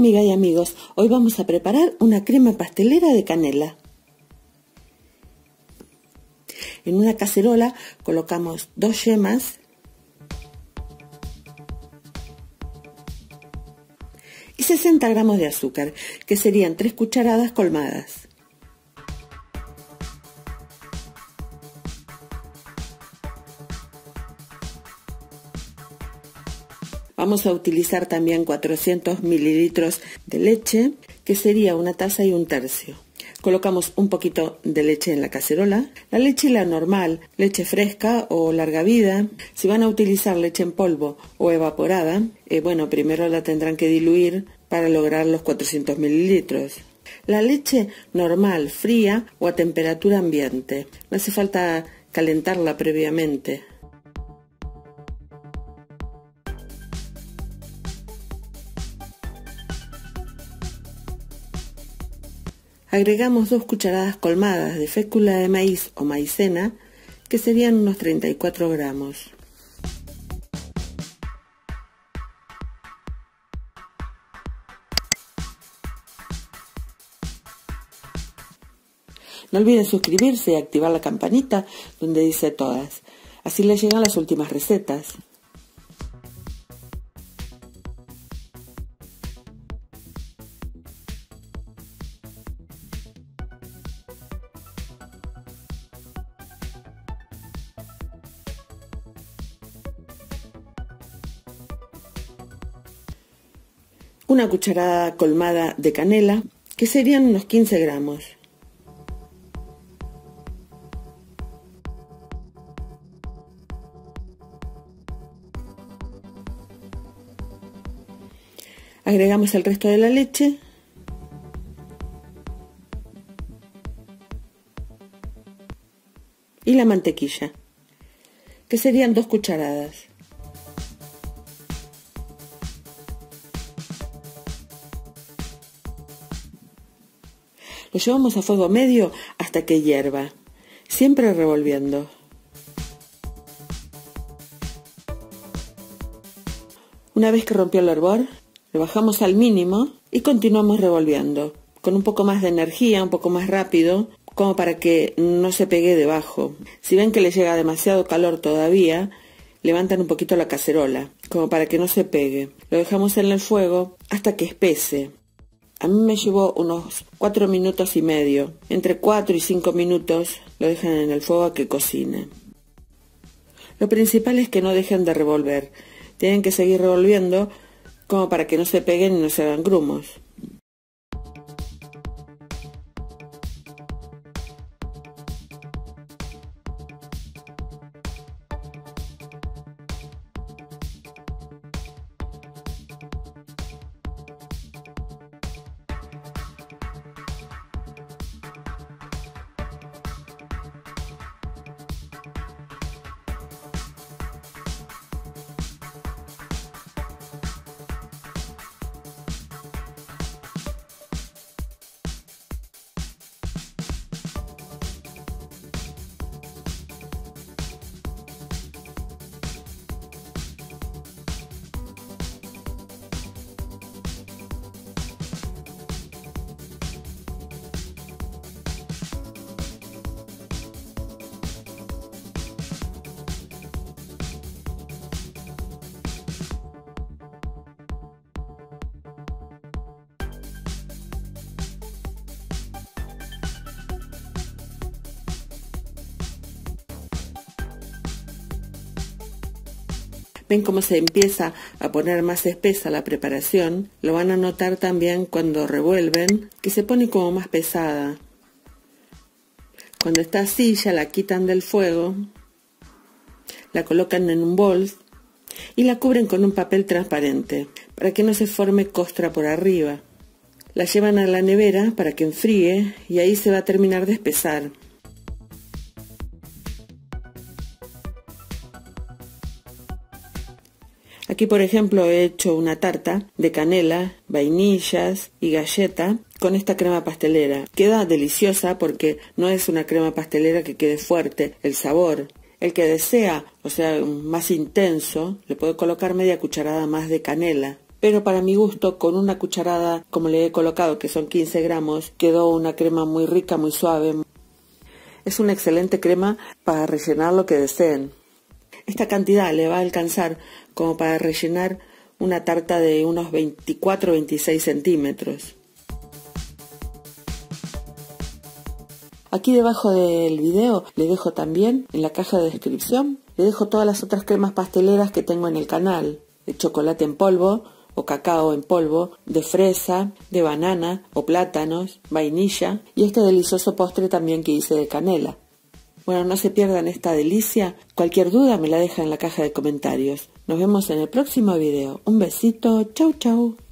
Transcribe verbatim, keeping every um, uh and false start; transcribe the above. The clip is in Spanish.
amigas y amigos, hoy vamos a preparar una crema pastelera de canela. En una cacerola colocamos dos yemas y sesenta gramos de azúcar, que serían tres cucharadas colmadas. Vamos a utilizar también cuatrocientos mililitros de leche, que sería una taza y un tercio. Colocamos un poquito de leche en la cacerola. La leche la normal, leche fresca o larga vida. Si van a utilizar leche en polvo o evaporada, eh, bueno, primero la tendrán que diluir para lograr los cuatrocientos mililitros. La leche normal, fría o a temperatura ambiente. No hace falta calentarla previamente. Agregamos dos cucharadas colmadas de fécula de maíz o maicena, que serían unos treinta y cuatro gramos. No olviden suscribirse y activar la campanita donde dice todas. Así les llegan las últimas recetas. Una cucharada colmada de canela, que serían unos quince gramos. Agregamos el resto de la leche y la mantequilla, que serían dos cucharadas. Lo llevamos a fuego medio hasta que hierva, siempre revolviendo. Una vez que rompió el hervor, lo bajamos al mínimo y continuamos revolviendo, con un poco más de energía, un poco más rápido, como para que no se pegue debajo. Si ven que le llega demasiado calor todavía, levantan un poquito la cacerola, como para que no se pegue. Lo dejamos en el fuego hasta que espese. A mí me llevó unos cuatro minutos y medio. Entre cuatro y cinco minutos lo dejan en el fuego a que cocine. Lo principal es que no dejen de revolver. Tienen que seguir revolviendo como para que no se peguen y no se hagan grumos. Ven cómo se empieza a poner más espesa la preparación. Lo van a notar también cuando revuelven, que se pone como más pesada. Cuando está así, ya la quitan del fuego, la colocan en un bol y la cubren con un papel transparente, para que no se forme costra por arriba. La llevan a la nevera para que enfríe y ahí se va a terminar de espesar. Aquí, por ejemplo, he hecho una tarta de canela, vainillas y galleta con esta crema pastelera. Queda deliciosa porque no es una crema pastelera que quede fuerte el sabor. El que desea, o sea, más intenso, le puede colocar media cucharada más de canela. pero para mi gusto, con una cucharada como le he colocado, que son quince gramos, quedó una crema muy rica, muy suave. Es una excelente crema para rellenar lo que deseen. Esta cantidad le va a alcanzar como para rellenar una tarta de unos veinticuatro a veintiséis centímetros. Aquí debajo del video le dejo también, en la caja de descripción, le dejo todas las otras cremas pasteleras que tengo en el canal. De chocolate en polvo o cacao en polvo, de fresa, de banana o plátanos, vainilla y este delicioso postre también que hice de canela. Bueno, no se pierdan esta delicia. Cualquier duda me la deja en la caja de comentarios. Nos vemos en el próximo video. Un besito. Chau, chau.